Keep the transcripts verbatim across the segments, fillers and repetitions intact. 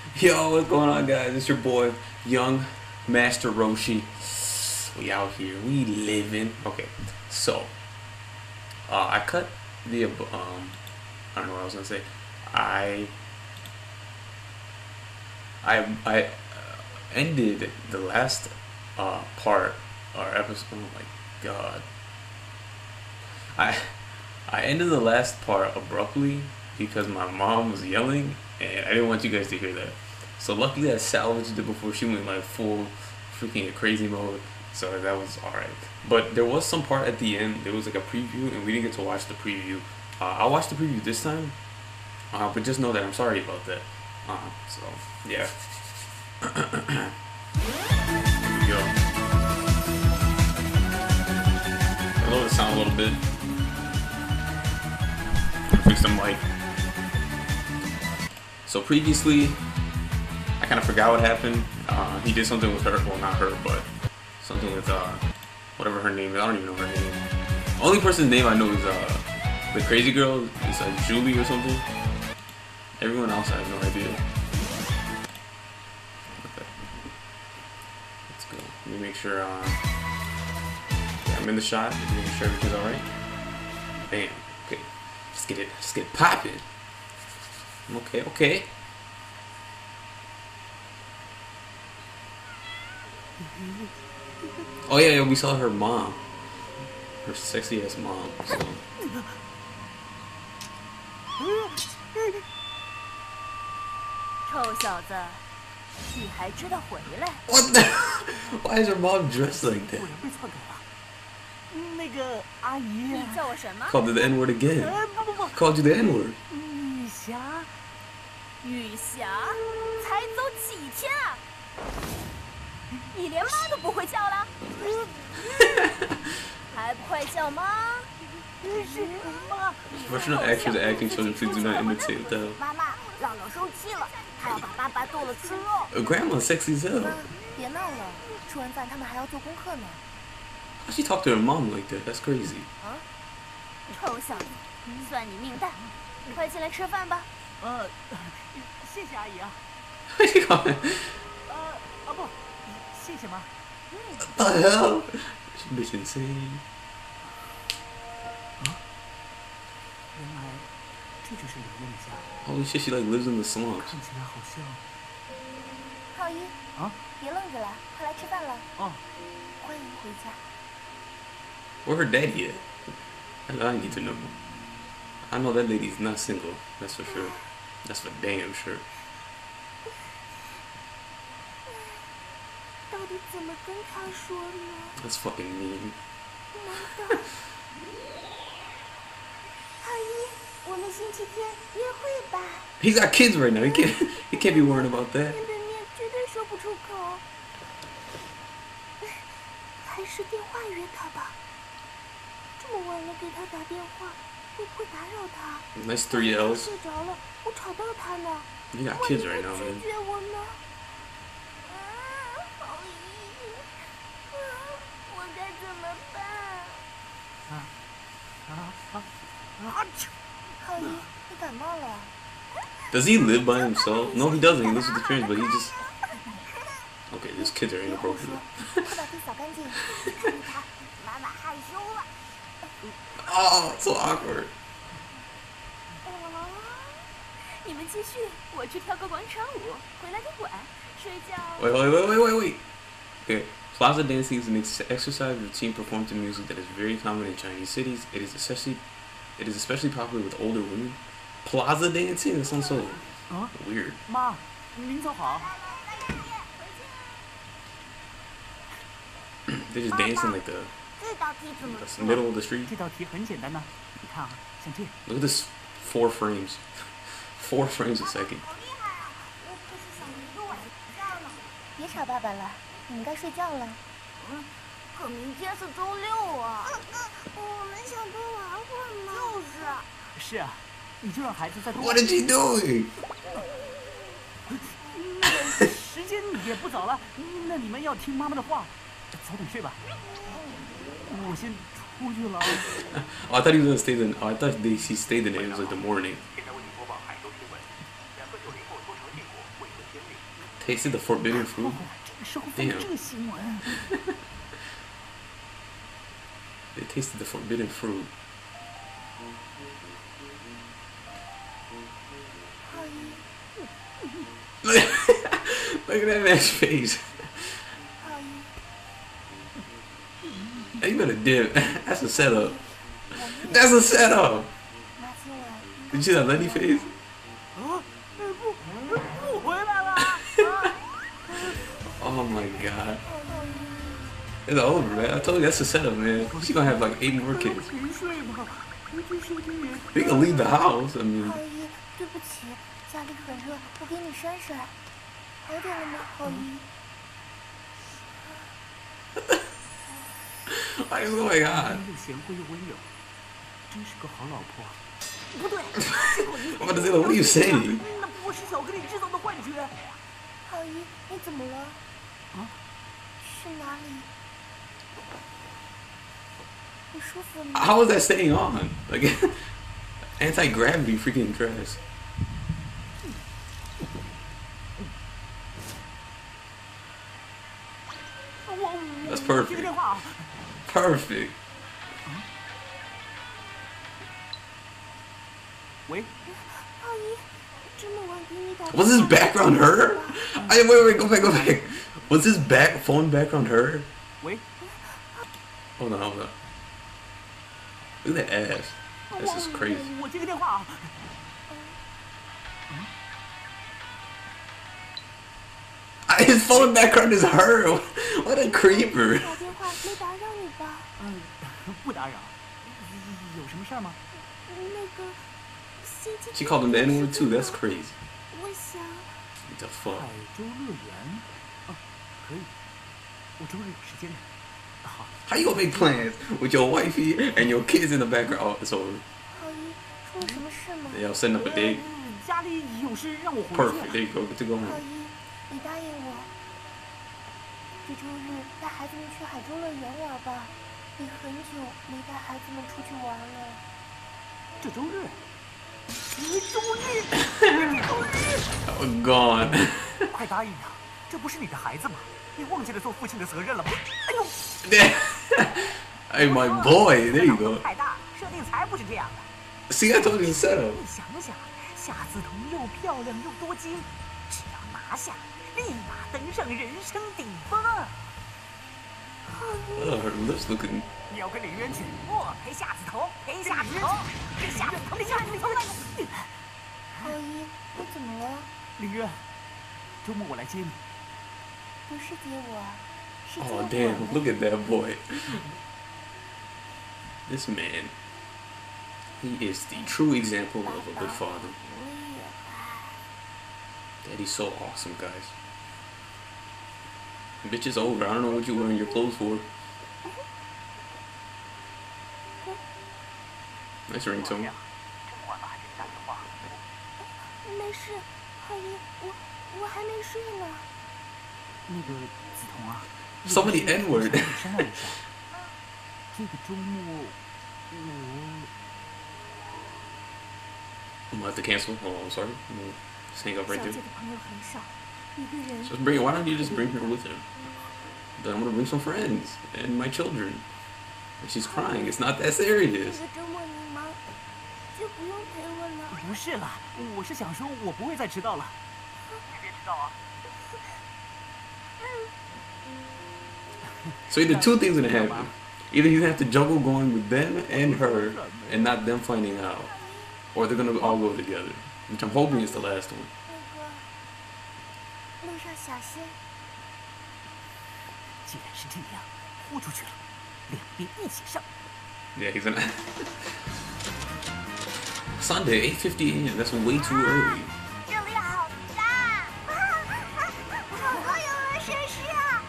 Yo, what's going on, guys? It's your boy, Young Master Roshi. We out here, we living. Okay, so uh, I cut the um, I don't know what I was gonna say. I I I uh, ended the last uh, part or episode. Oh my god! I I ended the last part abruptly because my mom was yelling, and I didn't want you guys to hear that. So luckily I salvaged it before she went like full freaking crazy mode. So that was alright. But there was some part at the end. There was like a preview, and we didn't get to watch the preview. Uh, I'll watch the preview this time. Uh, but just know that I'm sorry about that. Uh, so yeah. Yo. I lower the sound a little bit. Fix the mic. So previously, I kind of forgot what happened. Uh, he did something with her. Well, not her, but something with uh, whatever her name is. I don't even know her name. The only person's name I know is uh, the crazy girl. It's like Julie or something. Everyone else I have no idea. Okay. Let's go. Let me make sure. Uh, yeah, I'm in the shot. Let me make sure everything's all right. Bam. Okay. Let's get it. Let's get it popping. Okay. Okay. Oh yeah, yeah, we saw her mom, her sexy ass mom. So. What the? Why is her mom dressed like that? Called you the N word again. Called you the N word. 你连妈都不会叫了，还不快叫妈！是妈。 Professional actors acting children, please do not imitate them. 妈妈，姥姥生气了，她要把爸爸剁了吃肉。 Grandma sexy as hell. 妈，别闹了，吃完饭他们还要做功课呢。 How she talk to her mom like that? That's crazy. 啊，臭小子，算你命大，快进来吃饭吧。呃，谢谢阿姨啊。呃，啊不。 What the hell? This bitch insane. Holy shit, she like lives in the slums. 浩一，啊，别愣着了，快来吃饭了。哦，欢迎回家。 Where her daddy at? That's what I need to know. I know that lady's not single. That's for sure. That's for damn sure. 到底怎么跟他说呢 That's fucking mean. 难道？浩一，我们星期天约会吧。 He's got kids right now. He can't. He can't be worrying about that. 面对面绝对说不出口。还是电话约他吧。这么晚了给他打电话，会不会打扰他 Nice three L's. 睡着了，我吵到他呢。 You got kids right now, man. 拒绝我呢？ Does he live by himself? No, he doesn't. He lives with the parents, but he just... Okay, these kids are inappropriate. Oh, so awkward. Wait, wait, wait, wait, wait, wait. Okay. Plaza dancing is an ex exercise routine performed to music that is very common in Chinese cities. It is especially, it is especially popular with older women. Plaza dancing? That sounds so huh? weird. Ma, 您走好. They're just dancing like the, the middle of the street. 这道题很简单呐，你看啊，像这。 Look at this, four frames, four frames a second. 别吵爸爸了。 你们该睡觉了。嗯，可明天是周六啊。嗯嗯，我们想多玩会儿嘛。就是。 是啊，你就让孩子再多。 What is he doing? 时间也不早了，那你们要听妈妈的话，早点睡吧。我先出去了。 Oh, I thought he was gonna stay the. Oh, I thought they, he stayed the night. It was like the morning. Tasted the forbidden fruit. 这个时候放这新闻。 They tasted the forbidden fruit. 浩一， Look at that man's face. 浩一， Hey, you better dip. That's a setup. 我们 That's a setup. 那今晚 Did you see that Lenny face? 啊，不不回来了。 Oh my god. 浩一， It's over, man. I told you that's a setup, man. She's gonna have like eight more kids. 陪睡吧，我就收听人。 They can leave the house. I mean, 浩一，对不起，家里很热，我给你扇扇。好点了吗，浩一？ what is going on? 又贤惠又温柔，真是个好老婆。不对，这个你 What is it? What are you saying? 那不是小哥你制造的幻觉。 浩一，你怎么了？ 啊？ 去哪里？不舒服吗？ How is that staying on? Like, anti-gravity freaking dress. That's perfect. Perfect. 喂， 浩一，这么晚给你打电话。 Was this background her? I wait, wait, go back, go back. Was this back phone background her? 喂， Hold on, hold on. Look at that ass. This is crazy. 我接个电话啊。 His phone background is her. What a creeper. 打电话没打扰你吧？ 嗯，不打扰。有什么事儿吗？ 那个星期 She called him the N-word too. That's crazy. 我想 What the fuck? 海州乐园。啊，可以。我周日有时间。好。 How you gonna make plans with your wifey and your kids in the background? Oh, it's over. 浩一，出了什么事吗？ Yeah, I'll send up a date. 嗯家里有事让我回去。 Perfect. There you go. Get to go 浩 home. 一，你答应我，这周日带孩子们去海州乐园玩吧。你很久没带孩子们出去玩了。 这周日。周日。周日。 Oh, gone. 快答应啊！这不是你的孩子吗？你忘记了做父亲的责任了吗？哎呦！ Hey, my boy. There you go. 太大，设定才不是这样的。 See, I told you to set up. 你想想，夏梓童又漂亮又多金，只要拿下，立马登上人生顶峰。 Oh, her lips looking. 你要跟李渊去，我陪夏梓童，陪夏梓童，陪夏梓童，陪夏梓童。 浩一，你怎么了？ 李渊，周末我来接你。 不是接我，是接 Oh, 我 damn. 们。 Look at that boy. This man. He is the true example of a good father. 我也爱。 Daddy's so awesome, guys. Bitch, it's over. I don't know what you're wearing your clothes for. Nice ringtone. 没事，浩一，我我还没睡呢。 那个梓童啊 So many N-word. 商量一下，这个周末我 I'm gonna have to cancel. Oh, I'm sorry. I'm gonna just hang up 小 right 姐 there. 的朋友很少，一个人。 Just bring. Why don't you just bring her with him? Then I'm gonna bring some friends and my children. And she's crying. It's not that 这 serious. 个周末你忙，就不用陪我了。 不是啦，我是想说，我不会再迟到了。你别迟到啊！ So either two things gonna happen. Either he's gonna have to juggle going with them and her, and not them finding out, or they're gonna all go together. Which I'm hoping is the last one. 那个，路上小心。 既然是这样，豁出去了，两边一起上。 Yeah, he's gonna. Sunday, eight fifty a m That's way too early. 这里好大，好多游乐设施啊！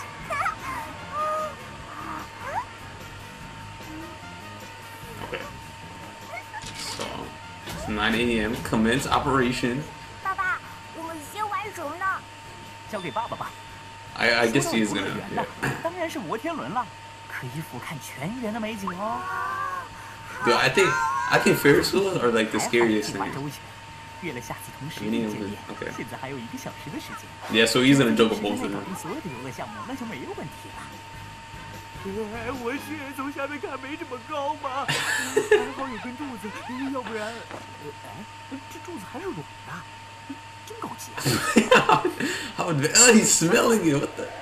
Okay. So it's nine a m Commence operation. 爸爸，我们先玩什么呢？ 交给爸爸吧。 I I guess he is 说到 gonna. 游乐园呢 Yeah. 当然是摩天轮了，可以俯瞰全园的美景哦。 Dude, I think I think Ferris wheels are like the 还好 scariest 计划 thing. 周全， 约了下次同时间见面。现在还有一个小时的时间。 Yeah, so he's gonna juggle both of them. 所有的游乐项目那就没有问题了。哎，我是从下面看没这么高嘛，还好有根柱子，要不然，哎，这柱子还是软的，真高级啊！ How oh, he's smelling it. What the?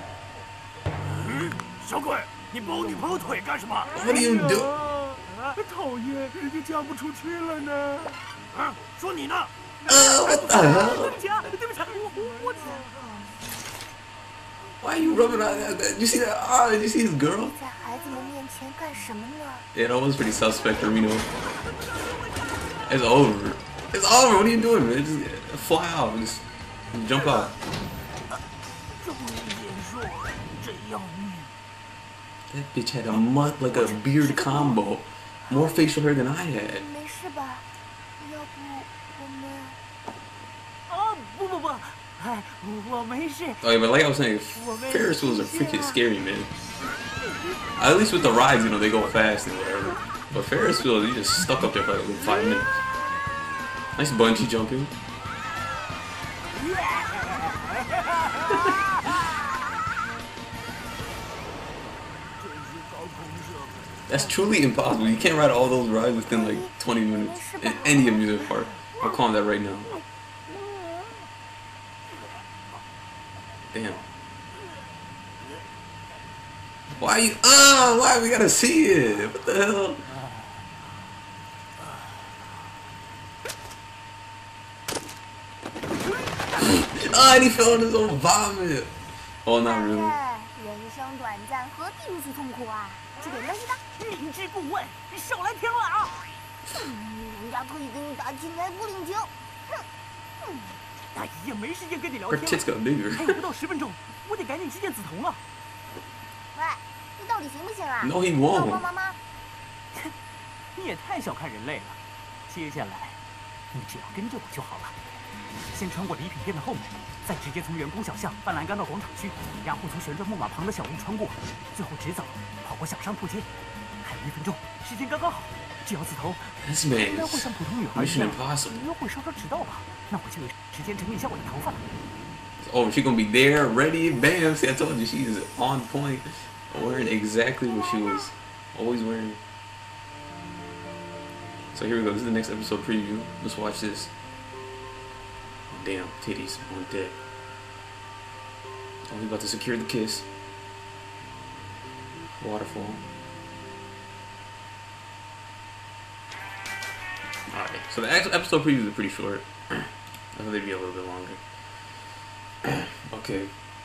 小鬼，你抱女朋友腿干什么 ？What are you doing? 讨厌，你嫁不出去了呢。啊，说你呢。 呃，我打了。 对不起啊，对不起，我我。 Why are you rubbing on that? Did you see that? Ah, oh, did you see his girl? Yeah, that was pretty suspect for me, though. It's over. It's over. What are you doing, man? Just fly out. Just jump out. That bitch had a mutt like a beard combo. More facial hair than I had. 没事吧？要不我们…… 啊，不不不。 哎，我没事。 Oh yeah, but like I was saying, Ferris wheels are freaking scary, man. At least with the rides, you know, they go fast and whatever. But Ferris wheels, you just stuck up there for like five minutes. Nice bungee jumping. That's truly impossible. You can't ride all those rides within like twenty minutes in any amusement park. I'll call that right now. Damn. Why you? Uh, why we gotta see it? What the hell? Ah, and he fell in his own vomit. Oh, not really. 人生短暂，何必如此痛苦啊？这点扔吧。 明知故问，少来添乱啊！ 人家特意给你打气，你还不领情？哼哼。 哎呀，没时间跟你聊天了。 Her tits got bigger. 还有不到十分钟，我得赶紧去见梓潼了。 喂，你到底行不行啊？ No, he won't. 要帮忙吗？ 你也太小看人类了。接下来，你只要跟着我就好了。先穿过礼品店的后门，再直接从员工小巷翻栏杆到广场区，然后从旋转木马旁的小路穿过，最后直走跑过小商铺街。还有一分钟，时间刚刚好。只要梓潼应该会像普通女孩一样，约会稍稍迟到吧。 那我就有时间整理一下我的头发。 Oh, she's gonna be there, ready, bam. See, I told you she is on point, wearing exactly what she was always wearing. So here we go. This is the next episode preview. Let's watch this. Damn, titties on deck. Oh, he's about to secure the kiss. Waterfall. Alright, so the actual episode previews are pretty short. I thought they'd be a little bit longer. Okay.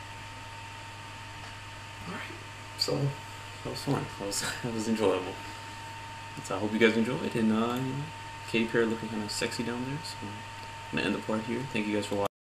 Alright, so that was fun. That was, that was enjoyable. So I hope you guys enjoyed. And, uh, you know, Katy Perry looking kind of sexy down there. So I'm going to end the part here. Thank you guys for watching.